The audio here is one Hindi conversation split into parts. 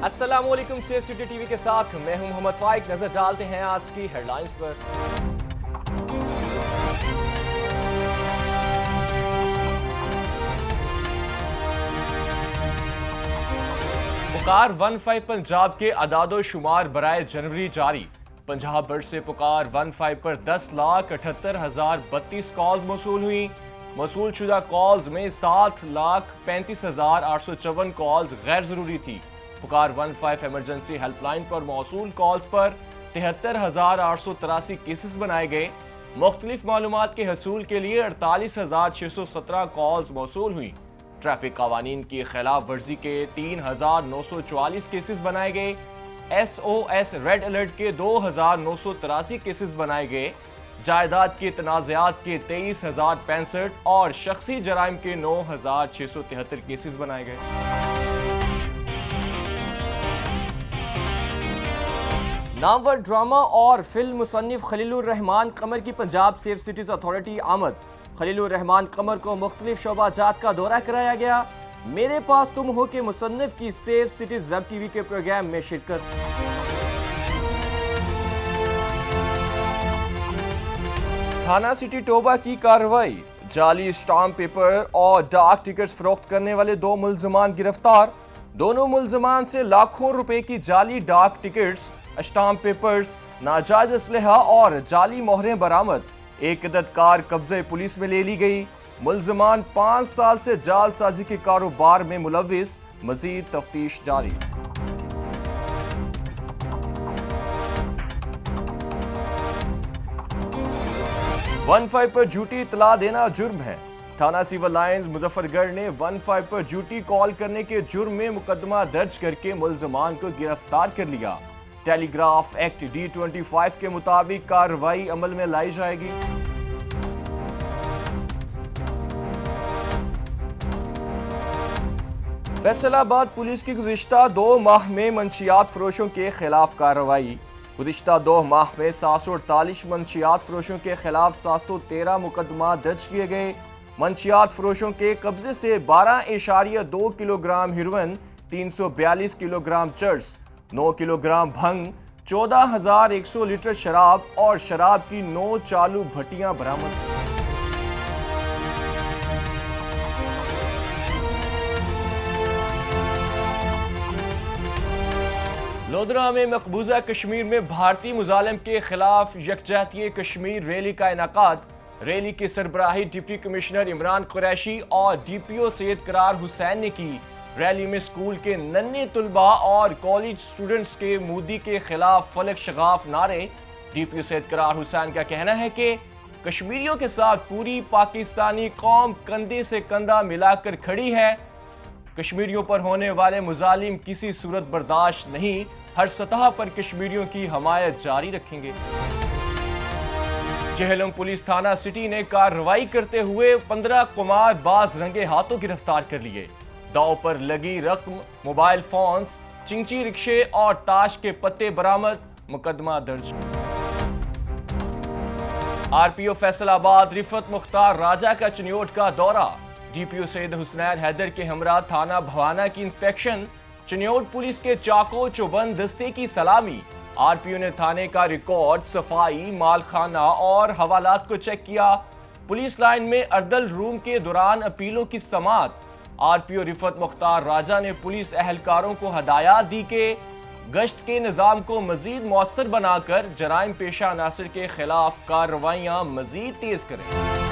अस्सलामुअलैकुम, सेफ सिटी टीवी के साथ मैं हूं मोहम्मद फाइक। नजर डालते हैं आज की हेडलाइंस पर। पुकार 15 पंजाब के अदादो शुमार बराए जनवरी जारी। पंजाब बर्ड से पुकार 15 पर 10,78,032 कॉल्स मौसूल हुई। मौसूल शुदा कॉल्स में 7,35,854 कॉल्स गैर जरूरी थी। पुकार 15 इमरजेंसी हेल्पलाइन पर मौसूल कॉल्स पर 73,883 केसेस बनाए गए। मुख्तलिफ मालूमात के हसूल के लिए 48,617 कॉल्स मौसूल हुई। ट्रैफिक कावानीन की खिलाफ वर्जी के 3,944 केसेस बनाए गए। SOS रेड अलर्ट के 2,983 केसेस बनाए गए। जायदाद के तनाज़ात के 23,065 और शख्सी जराइम के 9,673 केसेस बनाए गए। नामवर ड्रामा और फिल्म मुसन्निफ खलीलुर रहमान कमर की पंजाब सेफ सिटीज अथॉरिटी आमद। खलीलुर रहमान कमर को मुख्तलिफ शोबाजात का दौरा कराया गया। मेरे पास तुम हो के मुसन्निफ की सेफ सिटीज वेब टीवी के प्रोग्राम में शिरकत। थाना सिटी टोबा की कार्रवाई। जाली स्टाम्प पेपर और डाक टिकट्स फरोख्त करने वाले 2 मुल्जमान गिरफ्तार। दोनों मुल्जमान से लाखों रुपए की जाली डाक टिकट्स, स्टाम्प पेपर्स, नाजायज असलहा और जाली मोहरें बरामद। एक अदद कार कब्जे पुलिस में ले ली गई। मुल्जमान 5 साल से जालसाजी के कारोबार में मुलव्विस। मजीद तफ्तीश जारी। वन 15 पर झूठी इतला देना जुर्म है। थाना सिविल लाइंस मुजफ्फरगढ़ ने 15 पर झूठी कॉल करने के जुर्म में मुकदमा दर्ज करके मुल्जमान को गिरफ्तार कर लिया। टेलीग्राफ एक्ट D25 के मुताबिक कार्रवाई अमल में लाई जाएगी। फैसलाबाद पुलिस की गुज़िश्ता 2 माह में मंशियात फरोशों के खिलाफ कार्रवाई। गुज़िश्ता 2 माह में 748 मंशियात फरोशों के खिलाफ 713 मुकदमा दर्ज किए गए। मंशियात फरोशों के कब्जे से 12.2 किलोग्राम हेरोइन, 342 किलोग्राम चर्स, 9 किलोग्राम भंग, 14,100 लीटर शराब और शराब की 9 चालू भट्टियां बरामद। लोधरा में मकबूजा कश्मीर में भारतीय मुजालिम के खिलाफ यकजहती कश्मीर रैली का इनाकाद। रैली की सरबराही डिप्टी कमिश्नर इमरान कुरैशी और DPO सैयद करार हुसैन ने की। रैली में स्कूल के नन्हे तुलबा और कॉलेज स्टूडेंट्स के मोदी के खिलाफ फलक शगाफ नारे। DPO सैयद करार हुसैन का कहना है कि कश्मीरियों के साथ पूरी पाकिस्तानी कौम कंधे से कंधा मिलाकर खड़ी है। कश्मीरियों पर होने वाले मुजालिम किसी सूरत बर्दाश्त नहीं। हर सतह पर कश्मीरियों की हमायत जारी रखेंगे। चेहलम पुलिस थाना सिटी ने कार्रवाई करते हुए 15 कुमार बाज रंगे हाथों गिरफ्तार कर लिए। दाव पर लगी रकम, मोबाइल फोन्स, चिंची रिक्शे और ताश के पत्ते बरामद। मुकदमा दर्ज। RPO फैसलाबाद रिफत मुख्तार राजा का चिन्योट का दौरा। DPO सैयद हुसनैन हैदर के हमरा थाना भवाना की इंस्पेक्शन। चिन्योट पुलिस के चाको चौबंद दस्ते की सलामी। RPO ने थाने का रिकॉर्ड, सफाई, मालखाना और हवालात को चेक किया। पुलिस लाइन में अर्दल रूम के दौरान अपीलों की समाअत। RPO रिफत मुख्तार राजा ने पुलिस एहलकारों को हदायत दी कि गश्त के निज़ाम को मजीद मौसर बनाकर जराइम पेशा अनासर के खिलाफ कार्रवाइयां मजीद तेज करें।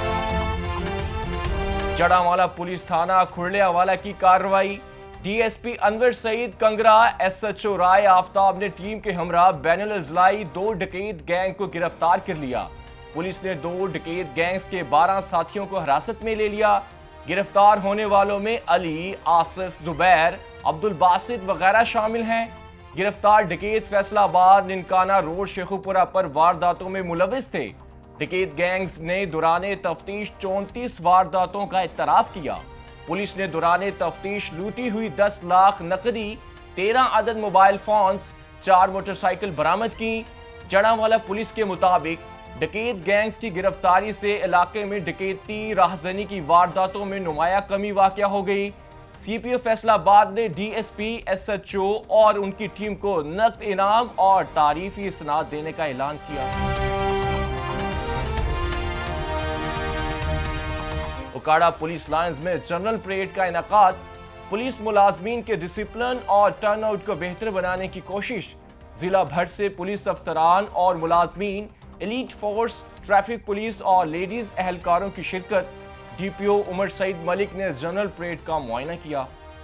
जड़ावाला पुलिस थाना खुरलियावाला की कार्रवाई। DSP अनवर सईद कंगरा, SHO राय आफ्ताब ने टीम के हमरा बैनुल अजलाई 2 डकैत गैंग को गिरफ्तार कर लिया। पुलिस ने 2 डकैत गैंग्स के 12 साथियों को हिरासत में ले लिया। गिरफ्तार होने वालों में अली, आसिफ, जुबैर, अब्दुल बासित वगैरह शामिल हैं। गिरफ्तार डकैत फैसलाबाद निनकाना रोड शेखुपुरा पर वारदातों में मुलविस थे। डकैत गैंग्स ने दौरान तफ्तीश 34 वारदातों का इतराफ किया। पुलिस ने दौरान तफ्तीश लूटी हुई 10 लाख नकदी, 13 अदद मोबाइल फोन्स, 4 मोटरसाइकिल बरामद की। जड़ावाला पुलिस के मुताबिक डकैत गैंग्स की गिरफ्तारी से इलाके में डकैती राहजनी की वारदातों में नुमाया कमी वाक़या हो गई। सीपीओ फैसलाबाद ने डीएसपी, एसएचओ और उनकी टीम को नकद इनाम और तारीफी इसनाद देने का ऐलान किया। उकाड़ा पुलिस लाइंस में जनरल परेड का इनेकाद, पुलिस मुलाजमीन के डिसिप्लिन और टर्नआउट को बेहतर बनाने की कोशिश। जिला भर से पुलिस अफसरान और मुलाजमीन, एलीट फोर्स, ट्रैफिक पुलिस और लेडीज एहलकारों की शिरकत। डीपीओ उमर सईद मलिक ने जनरल परेड का मुआयना किया।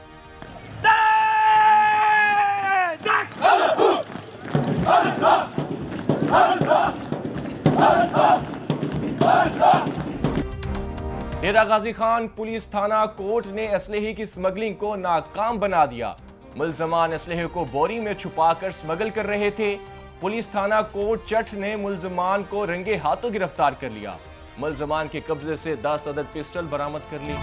डेरा गाजी खान पुलिस थाना कोर्ट ने असलहे की स्मगलिंग को नाकाम बना दिया। मुल्जमान असलहे को बोरी में छुपाकर स्मगल कर रहे थे। पुलिस थाना कोर्ट चट ने मुल्जमान को रंगे हाथों गिरफ्तार कर लिया। मुल्जमान के कब्जे से 10 अदद पिस्टल बरामद कर ली।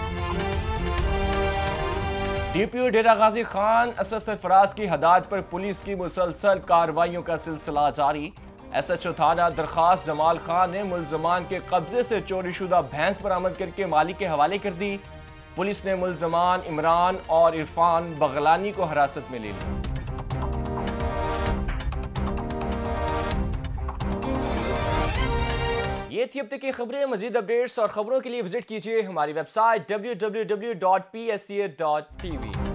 डीपीओ डेरा गाजी खान असद सरफराज की हदायत पर पुलिस की मुसलसल कार्रवाइयों का सिलसिला जारी। एसएचओ थाना दरखास्त जमाल खान ने मुल्जमान के कब्जे से चोरीशुदा भैंस बरामद करके मालिक के हवाले कर दी। पुलिस ने मुल्जमान इमरान और इरफान बगलानी को हिरासत में ले लिया। ये थी अब तक की खबरें। मजीद अपडेट्स और खबरों के लिए विजिट कीजिए हमारी वेबसाइट www.psca.tv।